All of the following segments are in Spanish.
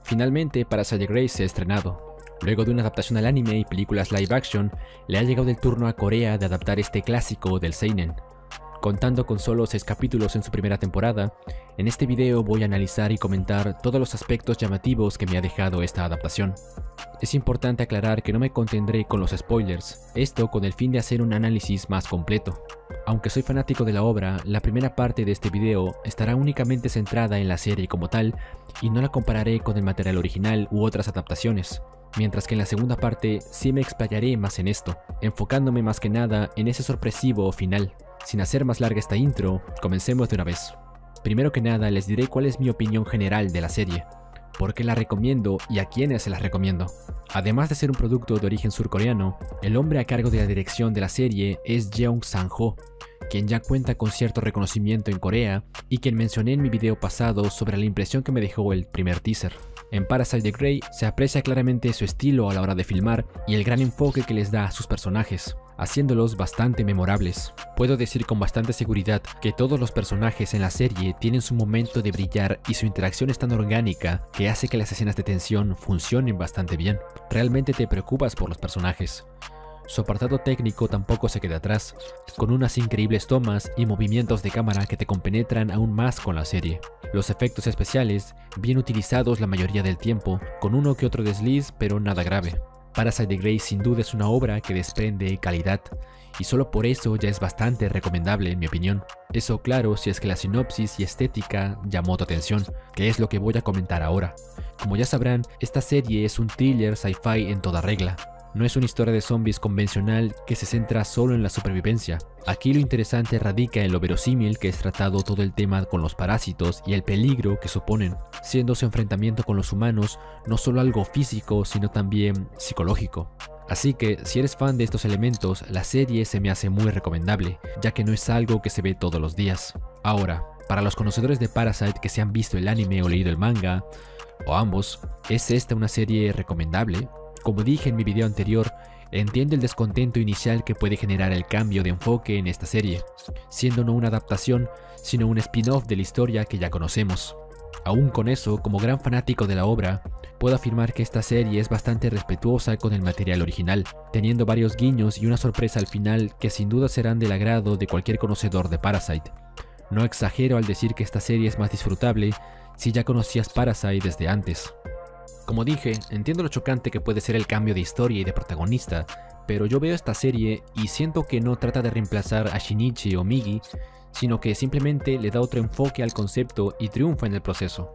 Finalmente, Parasite Grace se ha estrenado. Luego de una adaptación al anime y películas live action, le ha llegado el turno a Corea de adaptar este clásico del seinen. Contando con solo 6 capítulos en su primera temporada, en este video voy a analizar y comentar todos los aspectos llamativos que me ha dejado esta adaptación. Es importante aclarar que no me contendré con los spoilers, esto con el fin de hacer un análisis más completo. Aunque soy fanático de la obra, la primera parte de este video estará únicamente centrada en la serie como tal y no la compararé con el material original u otras adaptaciones, mientras que en la segunda parte sí me explayaré más en esto, enfocándome más que nada en ese sorpresivo final. Sin hacer más larga esta intro, comencemos de una vez. Primero que nada les diré cuál es mi opinión general de la serie, por qué la recomiendo y a quiénes se las recomiendo. Además de ser un producto de origen surcoreano, el hombre a cargo de la dirección de la serie es Jeong Sang-ho, quien ya cuenta con cierto reconocimiento en Corea y quien mencioné en mi video pasado sobre la impresión que me dejó el primer teaser. En Parasite Grey se aprecia claramente su estilo a la hora de filmar y el gran enfoque que les da a sus personajes, haciéndolos bastante memorables. Puedo decir con bastante seguridad que todos los personajes en la serie tienen su momento de brillar y su interacción es tan orgánica que hace que las escenas de tensión funcionen bastante bien. Realmente te preocupas por los personajes. Su apartado técnico tampoco se queda atrás, con unas increíbles tomas y movimientos de cámara que te compenetran aún más con la serie. Los efectos especiales, bien utilizados la mayoría del tiempo, con uno que otro desliz pero nada grave. Parasite Grey sin duda es una obra que desprende calidad, y solo por eso ya es bastante recomendable en mi opinión. Eso claro si es que la sinopsis y estética llamó tu atención, que es lo que voy a comentar ahora. Como ya sabrán, esta serie es un thriller sci-fi en toda regla. No es una historia de zombies convencional que se centra solo en la supervivencia. Aquí lo interesante radica en lo verosímil que es tratado todo el tema con los parásitos y el peligro que suponen, siendo su enfrentamiento con los humanos no solo algo físico sino también psicológico. Así que si eres fan de estos elementos, la serie se me hace muy recomendable, ya que no es algo que se ve todos los días. Ahora, para los conocedores de Parasite que se han visto el anime o leído el manga, o ambos, ¿es esta una serie recomendable? Como dije en mi video anterior, entiendo el descontento inicial que puede generar el cambio de enfoque en esta serie, siendo no una adaptación, sino un spin-off de la historia que ya conocemos. Aún con eso, como gran fanático de la obra, puedo afirmar que esta serie es bastante respetuosa con el material original, teniendo varios guiños y una sorpresa al final que sin duda serán del agrado de cualquier conocedor de Parasite. No exagero al decir que esta serie es más disfrutable si ya conocías Parasite desde antes. Como dije, entiendo lo chocante que puede ser el cambio de historia y de protagonista, pero yo veo esta serie y siento que no trata de reemplazar a Shinichi o Migi, sino que simplemente le da otro enfoque al concepto y triunfa en el proceso.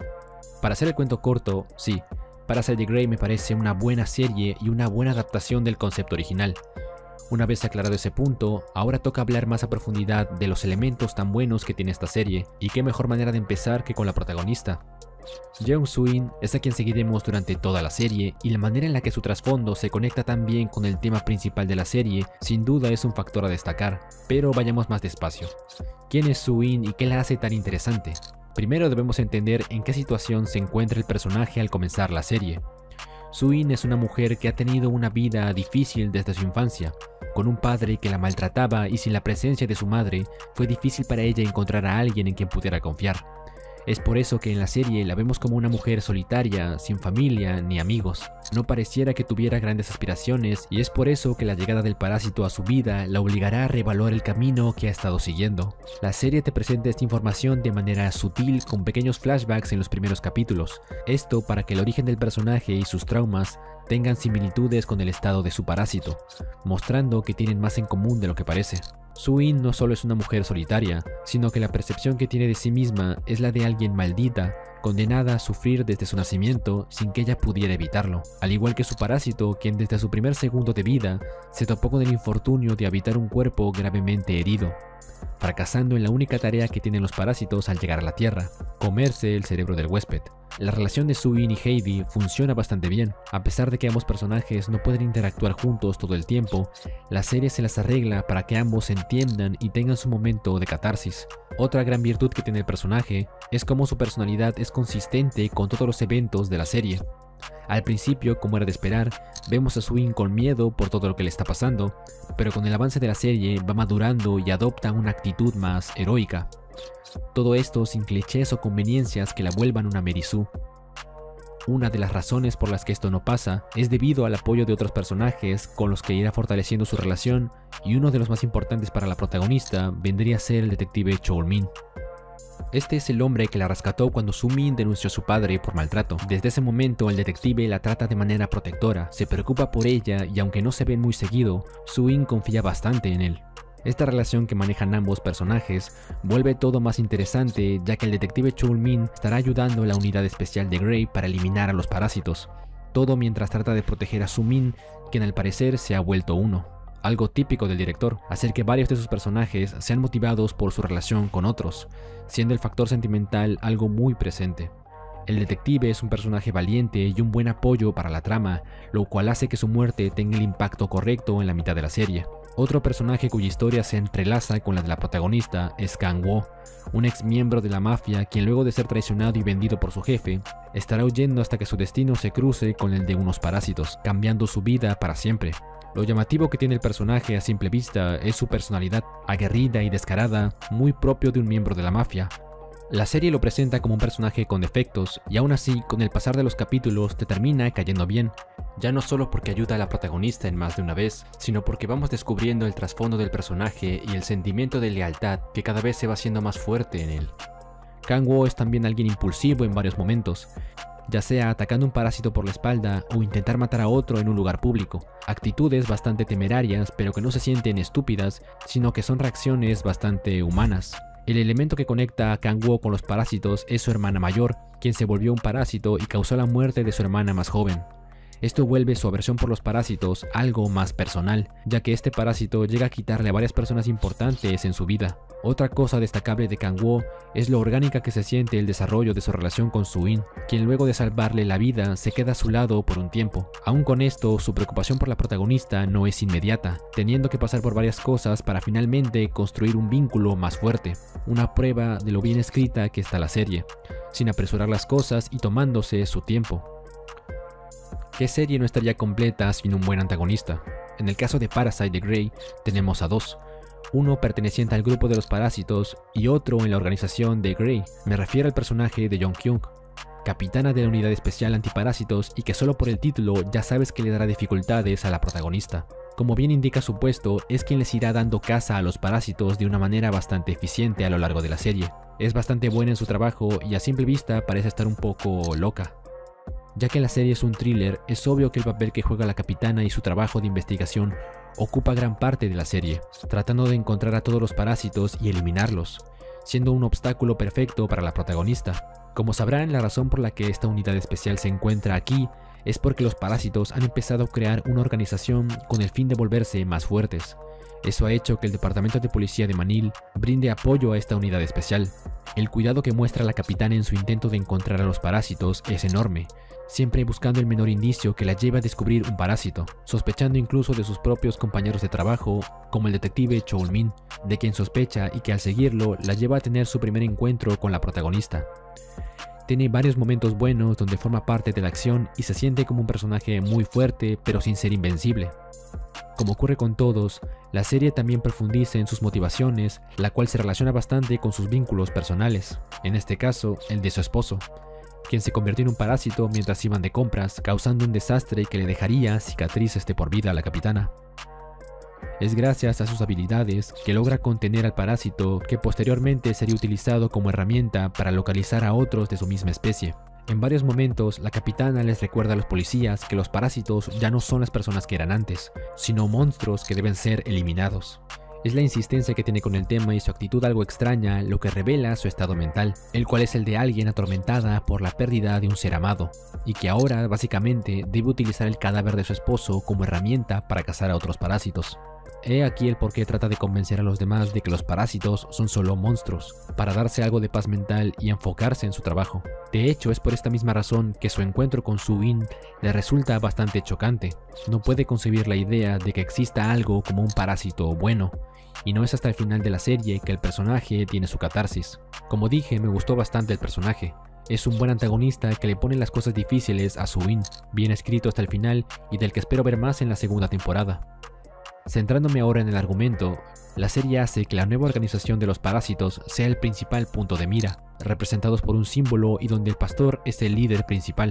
Para hacer el cuento corto, sí, Parasite Grey me parece una buena serie y una buena adaptación del concepto original. Una vez aclarado ese punto, ahora toca hablar más a profundidad de los elementos tan buenos que tiene esta serie, y qué mejor manera de empezar que con la protagonista. Jeong Soo-in es a quien seguiremos durante toda la serie, y la manera en la que su trasfondo se conecta tan bien con el tema principal de la serie sin duda es un factor a destacar, pero vayamos más despacio. ¿Quién es Soo-in y qué la hace tan interesante? Primero debemos entender en qué situación se encuentra el personaje al comenzar la serie. Soo-in es una mujer que ha tenido una vida difícil desde su infancia, con un padre que la maltrataba y sin la presencia de su madre fue difícil para ella encontrar a alguien en quien pudiera confiar. Es por eso que en la serie la vemos como una mujer solitaria, sin familia ni amigos. No pareciera que tuviera grandes aspiraciones y es por eso que la llegada del parásito a su vida la obligará a reevaluar el camino que ha estado siguiendo. La serie te presenta esta información de manera sutil con pequeños flashbacks en los primeros capítulos. Esto para que el origen del personaje y sus traumas tengan similitudes con el estado de su parásito, mostrando que tienen más en común de lo que parece. Soo-in no solo es una mujer solitaria, sino que la percepción que tiene de sí misma es la de alguien maldita, condenada a sufrir desde su nacimiento sin que ella pudiera evitarlo, al igual que su parásito, quien desde su primer segundo de vida se topó con el infortunio de habitar un cuerpo gravemente herido, fracasando en la única tarea que tienen los parásitos al llegar a la Tierra, comerse el cerebro del huésped. La relación de Soo-in y Heidi funciona bastante bien. A pesar de que ambos personajes no pueden interactuar juntos todo el tiempo, la serie se las arregla para que ambos se entiendan y tengan su momento de catarsis. Otra gran virtud que tiene el personaje es cómo su personalidad es consistente con todos los eventos de la serie. Al principio, como era de esperar, vemos a Soo-in con miedo por todo lo que le está pasando, pero con el avance de la serie va madurando y adopta una actitud más heroica. Todo esto sin clichés o conveniencias que la vuelvan una Mary Sue. Una de las razones por las que esto no pasa es debido al apoyo de otros personajes con los que irá fortaleciendo su relación, y uno de los más importantes para la protagonista vendría a ser el detective Cheol-min. Este es el hombre que la rescató cuando Soo-min denunció a su padre por maltrato. Desde ese momento el detective la trata de manera protectora, se preocupa por ella y aunque no se ven muy seguido, Soo-in confía bastante en él. Esta relación que manejan ambos personajes vuelve todo más interesante, ya que el detective Cheol-min estará ayudando a la unidad especial de Grey para eliminar a los parásitos, todo mientras trata de proteger a Soo-min, quien al parecer se ha vuelto uno. Algo típico del director, hacer que varios de sus personajes sean motivados por su relación con otros, siendo el factor sentimental algo muy presente. El detective es un personaje valiente y un buen apoyo para la trama, lo cual hace que su muerte tenga el impacto correcto en la mitad de la serie. Otro personaje cuya historia se entrelaza con la de la protagonista es Kang-woo, un ex miembro de la mafia quien luego de ser traicionado y vendido por su jefe, estará huyendo hasta que su destino se cruce con el de unos parásitos, cambiando su vida para siempre. Lo llamativo que tiene el personaje a simple vista es su personalidad, aguerrida y descarada, muy propio de un miembro de la mafia. La serie lo presenta como un personaje con defectos, y aún así, con el pasar de los capítulos te termina cayendo bien, ya no solo porque ayuda a la protagonista en más de una vez, sino porque vamos descubriendo el trasfondo del personaje y el sentimiento de lealtad que cada vez se va haciendo más fuerte en él. Kang-woo es también alguien impulsivo en varios momentos, ya sea atacando un parásito por la espalda o intentar matar a otro en un lugar público. Actitudes bastante temerarias, pero que no se sienten estúpidas, sino que son reacciones bastante humanas. El elemento que conecta a Kang-woo con los parásitos es su hermana mayor, quien se volvió un parásito y causó la muerte de su hermana más joven. Esto vuelve su aversión por los parásitos algo más personal, ya que este parásito llega a quitarle a varias personas importantes en su vida. Otra cosa destacable de Kang-woo es lo orgánica que se siente el desarrollo de su relación con Soo-in, quien luego de salvarle la vida se queda a su lado por un tiempo. Aún con esto, su preocupación por la protagonista no es inmediata, teniendo que pasar por varias cosas para finalmente construir un vínculo más fuerte, una prueba de lo bien escrita que está la serie, sin apresurar las cosas y tomándose su tiempo. ¿Qué serie no estaría completa sin un buen antagonista? En el caso de Parasite de Grey, tenemos a dos. Uno perteneciente al grupo de los parásitos y otro en la organización de Grey. Me refiero al personaje de Jong-kyung, capitana de la unidad especial antiparásitos y que solo por el título ya sabes que le dará dificultades a la protagonista. Como bien indica su puesto, es quien les irá dando caza a los parásitos de una manera bastante eficiente a lo largo de la serie. Es bastante buena en su trabajo y a simple vista parece estar un poco loca. Ya que la serie es un thriller, es obvio que el papel que juega la capitana y su trabajo de investigación ocupa gran parte de la serie, tratando de encontrar a todos los parásitos y eliminarlos, siendo un obstáculo perfecto para la protagonista. Como sabrán, la razón por la que esta unidad especial se encuentra aquí es porque los parásitos han empezado a crear una organización con el fin de volverse más fuertes. Eso ha hecho que el departamento de policía de Manil brinde apoyo a esta unidad especial. El cuidado que muestra la capitana en su intento de encontrar a los parásitos es enorme, siempre buscando el menor indicio que la lleve a descubrir un parásito, sospechando incluso de sus propios compañeros de trabajo, como el detective Cheol-min, de quien sospecha y que al seguirlo la lleva a tener su primer encuentro con la protagonista. Tiene varios momentos buenos donde forma parte de la acción y se siente como un personaje muy fuerte pero sin ser invencible. Como ocurre con todos, la serie también profundiza en sus motivaciones, la cual se relaciona bastante con sus vínculos personales, en este caso el de su esposo, quien se convirtió en un parásito mientras iban de compras, causando un desastre que le dejaría cicatrices de por vida a la capitana. Es gracias a sus habilidades que logra contener al parásito, que posteriormente sería utilizado como herramienta para localizar a otros de su misma especie. En varios momentos, la capitana les recuerda a los policías que los parásitos ya no son las personas que eran antes, sino monstruos que deben ser eliminados. Es la insistencia que tiene con el tema y su actitud algo extraña lo que revela su estado mental, el cual es el de alguien atormentada por la pérdida de un ser amado, y que ahora básicamente debe utilizar el cadáver de su esposo como herramienta para cazar a otros parásitos. He aquí el por qué trata de convencer a los demás de que los parásitos son solo monstruos, para darse algo de paz mental y enfocarse en su trabajo. De hecho, es por esta misma razón que su encuentro con Soo-in le resulta bastante chocante. No puede concebir la idea de que exista algo como un parásito bueno, y no es hasta el final de la serie que el personaje tiene su catarsis. Como dije, me gustó bastante el personaje. Es un buen antagonista que le pone las cosas difíciles a Soo-in, bien escrito hasta el final y del que espero ver más en la segunda temporada. Centrándome ahora en el argumento, la serie hace que la nueva organización de los parásitos sea el principal punto de mira, representados por un símbolo y donde el pastor es el líder principal.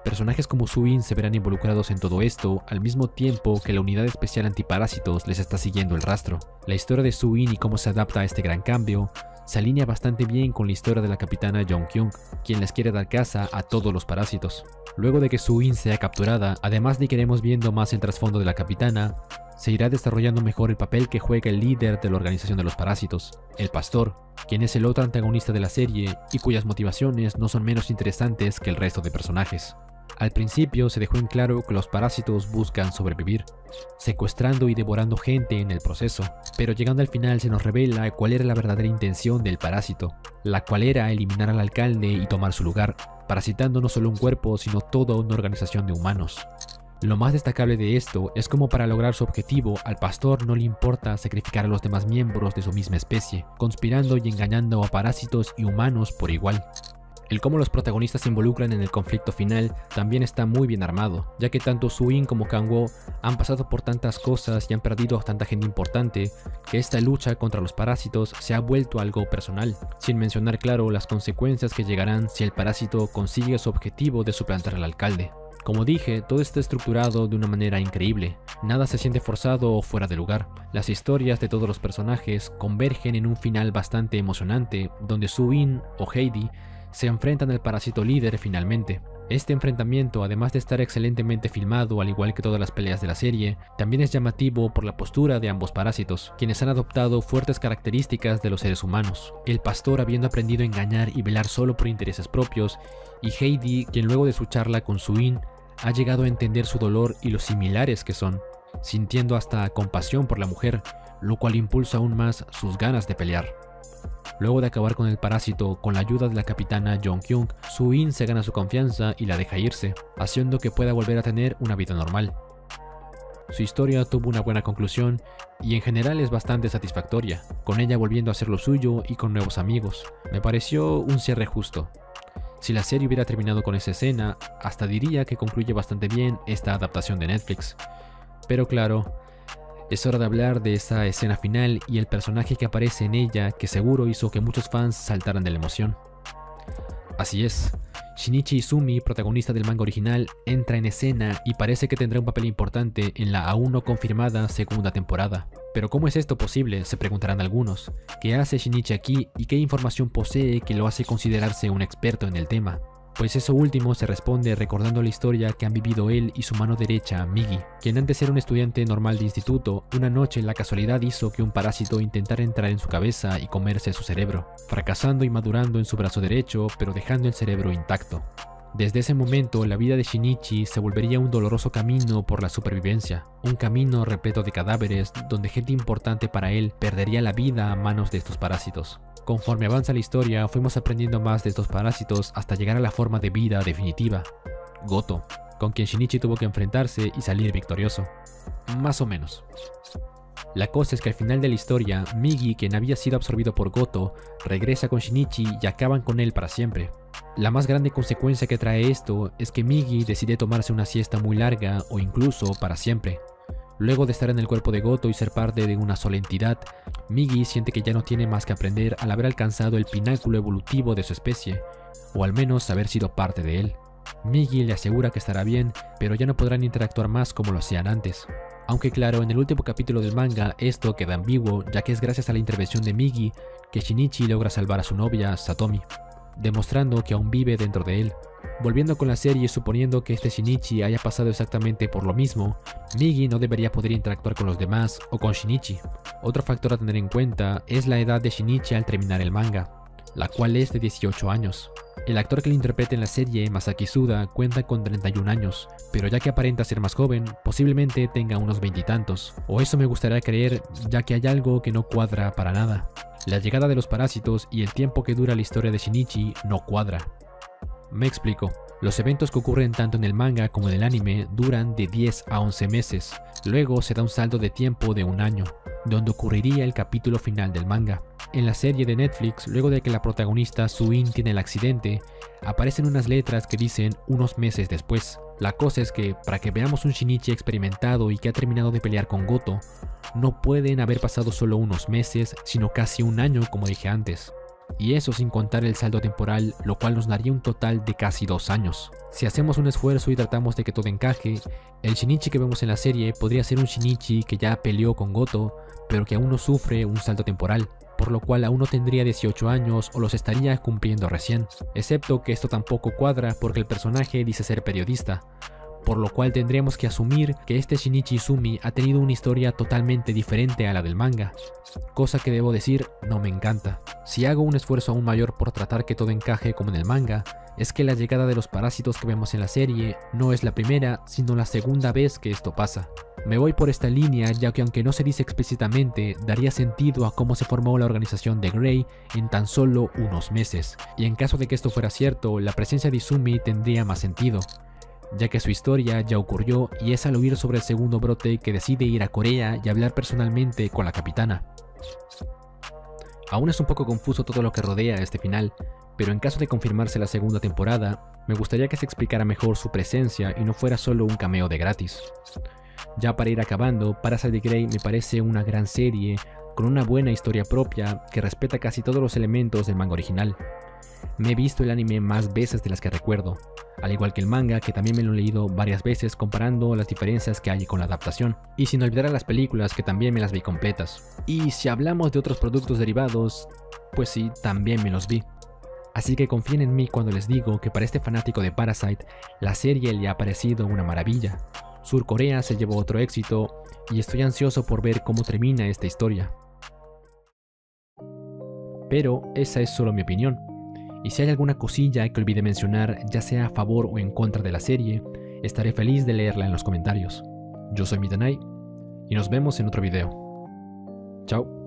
Personajes como Su-in se verán involucrados en todo esto, al mismo tiempo que la unidad especial antiparásitos les está siguiendo el rastro. La historia de Su-in y cómo se adapta a este gran cambio se alinea bastante bien con la historia de la capitana Jong-kyung, quien les quiere dar caza a todos los parásitos. Luego de que Su-in sea capturada, además de que iremos viendo más el trasfondo de la capitana, se irá desarrollando mejor el papel que juega el líder de la organización de los parásitos, el pastor, quien es el otro antagonista de la serie y cuyas motivaciones no son menos interesantes que el resto de personajes. Al principio se dejó en claro que los parásitos buscan sobrevivir, secuestrando y devorando gente en el proceso, pero llegando al final se nos revela cuál era la verdadera intención del parásito, la cual era eliminar al alcalde y tomar su lugar, parasitando no solo un cuerpo sino toda una organización de humanos. Lo más destacable de esto es como para lograr su objetivo al pastor no le importa sacrificar a los demás miembros de su misma especie, conspirando y engañando a parásitos y humanos por igual. El cómo los protagonistas se involucran en el conflicto final también está muy bien armado, ya que tanto Su-in como Kang-woo han pasado por tantas cosas y han perdido a tanta gente importante que esta lucha contra los parásitos se ha vuelto algo personal, sin mencionar claro las consecuencias que llegarán si el parásito consigue su objetivo de suplantar al alcalde. Como dije, todo está estructurado de una manera increíble, nada se siente forzado o fuera de lugar. Las historias de todos los personajes convergen en un final bastante emocionante, donde Su-in o Heidi se enfrentan al parásito líder finalmente. Este enfrentamiento, además de estar excelentemente filmado al igual que todas las peleas de la serie, también es llamativo por la postura de ambos parásitos, quienes han adoptado fuertes características de los seres humanos. El pastor habiendo aprendido a engañar y velar solo por intereses propios, y Heidi, quien luego de su charla con Su-in ha llegado a entender su dolor y lo similares que son, sintiendo hasta compasión por la mujer, lo cual impulsa aún más sus ganas de pelear. Luego de acabar con el parásito con la ayuda de la capitana Jong-kyung, Su-in se gana su confianza y la deja irse, haciendo que pueda volver a tener una vida normal. Su historia tuvo una buena conclusión y en general es bastante satisfactoria, con ella volviendo a hacer lo suyo y con nuevos amigos. Me pareció un cierre justo. Si la serie hubiera terminado con esa escena, hasta diría que concluye bastante bien esta adaptación de Netflix. Pero claro, es hora de hablar de esa escena final y el personaje que aparece en ella que seguro hizo que muchos fans saltaran de la emoción. Así es, Shinichi Izumi, protagonista del manga original, entra en escena y parece que tendrá un papel importante en la aún no confirmada segunda temporada. Pero ¿cómo es esto posible?, se preguntarán algunos. ¿Qué hace Shinichi aquí y qué información posee que lo hace considerarse un experto en el tema? Pues eso último se responde recordando la historia que han vivido él y su mano derecha, Migi, quien antes era un estudiante normal de instituto, una noche la casualidad hizo que un parásito intentara entrar en su cabeza y comerse su cerebro, fracasando y madurando en su brazo derecho, pero dejando el cerebro intacto. Desde ese momento, la vida de Shinichi se volvería un doloroso camino por la supervivencia, un camino repleto de cadáveres donde gente importante para él perdería la vida a manos de estos parásitos. Conforme avanza la historia, fuimos aprendiendo más de estos parásitos hasta llegar a la forma de vida definitiva, Goto, con quien Shinichi tuvo que enfrentarse y salir victorioso. Más o menos. La cosa es que al final de la historia, Migi, quien había sido absorbido por Goto, regresa con Shinichi y acaban con él para siempre. La más grande consecuencia que trae esto es que Migi decide tomarse una siesta muy larga o incluso para siempre. Luego de estar en el cuerpo de Goto y ser parte de una sola entidad, Migi siente que ya no tiene más que aprender al haber alcanzado el pináculo evolutivo de su especie, o al menos haber sido parte de él. Migi le asegura que estará bien, pero ya no podrán interactuar más como lo hacían antes. Aunque claro, en el último capítulo del manga esto queda ambiguo, ya que es gracias a la intervención de Migi que Shinichi logra salvar a su novia, Satomi, demostrando que aún vive dentro de él. Volviendo con la serie, suponiendo que este Shinichi haya pasado exactamente por lo mismo, Migi no debería poder interactuar con los demás o con Shinichi. Otro factor a tener en cuenta es la edad de Shinichi al terminar el manga, la cual es de 18 años. El actor que lo interpreta en la serie, Masaki Suda, cuenta con 31 años, pero ya que aparenta ser más joven, posiblemente tenga unos 20 y tantos, o eso me gustaría creer, ya que hay algo que no cuadra para nada. La llegada de los parásitos y el tiempo que dura la historia de Shinichi no cuadra. Me explico. Los eventos que ocurren tanto en el manga como en el anime duran de 10 a 11 meses, luego se da un salto de tiempo de un año, donde ocurriría el capítulo final del manga. En la serie de Netflix, luego de que la protagonista Su-in tiene el accidente, aparecen unas letras que dicen unos meses después. La cosa es que, para que veamos un Shinichi experimentado y que ha terminado de pelear con Goto, no pueden haber pasado solo unos meses, sino casi un año como dije antes. y eso sin contar el saldo temporal, lo cual nos daría un total de casi 2 años. Si hacemos un esfuerzo y tratamos de que todo encaje, el Shinichi que vemos en la serie podría ser un Shinichi que ya peleó con Goto, pero que aún no sufre un salto temporal, por lo cual aún no tendría 18 años o los estaría cumpliendo recién, excepto que esto tampoco cuadra porque el personaje dice ser periodista, por lo cual tendríamos que asumir que este Shinichi Izumi ha tenido una historia totalmente diferente a la del manga, cosa que debo decir no me encanta. Si hago un esfuerzo aún mayor por tratar que todo encaje como en el manga, es que la llegada de los parásitos que vemos en la serie no es la primera, sino la segunda vez que esto pasa. Me voy por esta línea ya que aunque no se dice explícitamente, daría sentido a cómo se formó la organización de Grey en tan solo unos meses, y en caso de que esto fuera cierto, la presencia de Izumi tendría más sentido, ya que su historia ya ocurrió y es al oír sobre el segundo brote que decide ir a Corea y hablar personalmente con la capitana. Aún es un poco confuso todo lo que rodea este final, pero en caso de confirmarse la segunda temporada, me gustaría que se explicara mejor su presencia y no fuera solo un cameo de gratis. Ya para ir acabando, Parasite Grey me parece una gran serie con una buena historia propia que respeta casi todos los elementos del manga original. Me he visto el anime más veces de las que recuerdo, al igual que el manga, que también me lo he leído varias veces comparando las diferencias que hay con la adaptación, y sin olvidar a las películas que también me las vi completas. Y si hablamos de otros productos derivados, pues sí, también me los vi. Así que confíen en mí cuando les digo que para este fanático de Parasite, la serie le ha parecido una maravilla. Sur Corea se llevó otro éxito y estoy ansioso por ver cómo termina esta historia. Pero esa es solo mi opinión. Y si hay alguna cosilla que olvidé mencionar, ya sea a favor o en contra de la serie, estaré feliz de leerla en los comentarios. Yo soy Mitanai y nos vemos en otro video. Chao.